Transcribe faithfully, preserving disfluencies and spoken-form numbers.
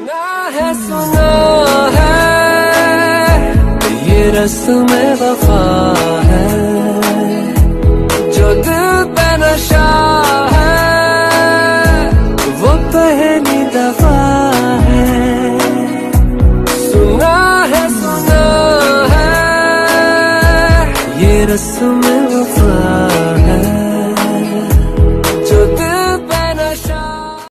सुना है सुना है ये रस्म वफा है, जो दिल पे नशा है वो पहली दफा है। सुना है सुना है ये रस्म